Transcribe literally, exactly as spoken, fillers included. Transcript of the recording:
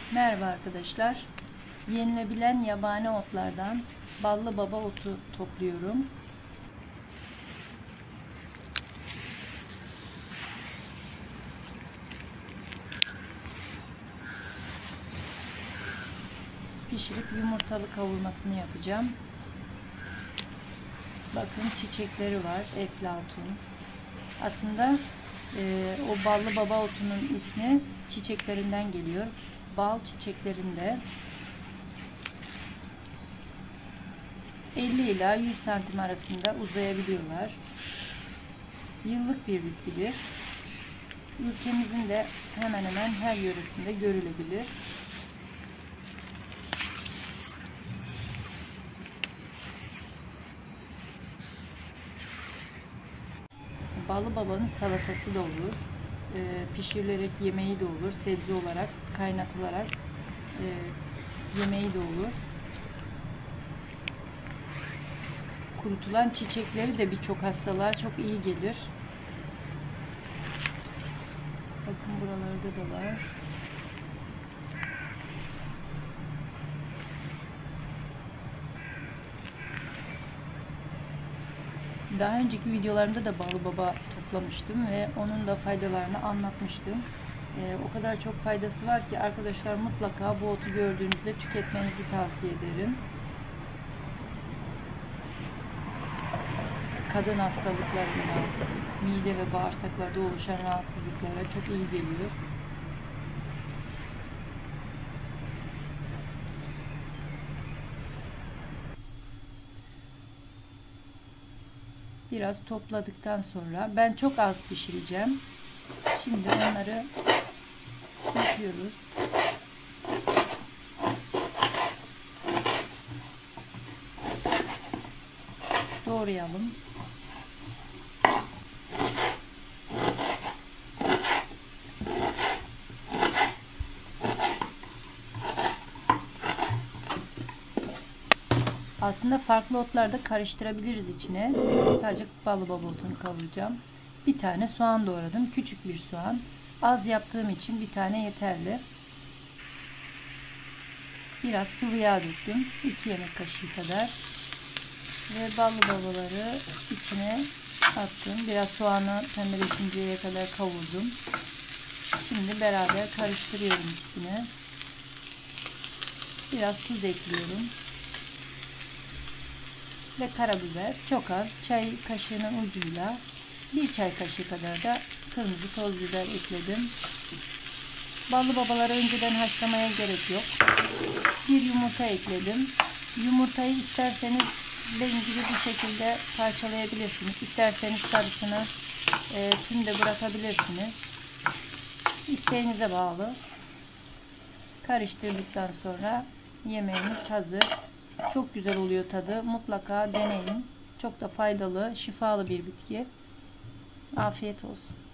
Merhaba arkadaşlar. Yenilebilen yabani otlardan ballı baba otu topluyorum. Pişirip yumurtalı kavurmasını yapacağım. Bakın çiçekleri var. Eflatun. Aslında e, o ballı baba otunun ismi çiçeklerinden geliyor. Bal çiçeklerinde elli ila yüz santim arasında uzayabiliyorlar. Yıllık bir bitkidir. Ülkemizin de hemen hemen her yöresinde görülebilir. Ballı babanın salatası da olur. E, pişirilerek yemeği de olur. Sebze olarak kaynatılarak e, yemeği de olur. Kurutulan çiçekleri de birçok hastalığa çok iyi gelir. Bakın buralarda da var. Daha önceki videolarımda da ballı baba toplamıştım ve onun da faydalarını anlatmıştım. Ee, o kadar çok faydası var ki arkadaşlar, mutlaka bu otu gördüğünüzde tüketmenizi tavsiye ederim. Kadın hastalıklarında, mide ve bağırsaklarda oluşan rahatsızlıklara çok iyi geliyor. Biraz topladıktan sonra ben çok az pişireceğim. Şimdi onları yapıyoruz. Doğrayalım. Aslında farklı otlar da karıştırabiliriz içine. Sadece ballı baba otunu kavuracağım. Bir tane soğan doğradım. Küçük bir soğan. Az yaptığım için bir tane yeterli. Biraz sıvı yağ döktüm. iki yemek kaşığı kadar. Ve ballı babaları içine attım. Biraz soğanı pembeleşinceye kadar kavurdum. Şimdi beraber karıştırıyorum ikisini. Biraz tuz ekliyorum. Ve karabiber, çok az, çay kaşığının ucuyla bir çay kaşığı kadar da kırmızı toz biber ekledim. Ballı babaları önceden haşlamaya gerek yok. Bir yumurta ekledim. Yumurtayı isterseniz benim gibi bu şekilde parçalayabilirsiniz. İsterseniz sarısını e, tümde bırakabilirsiniz. İsteğinize bağlı. Karıştırdıktan sonra yemeğimiz hazır. Çok güzel oluyor tadı. Mutlaka deneyin. Çok da faydalı, şifalı bir bitki. Afiyet olsun.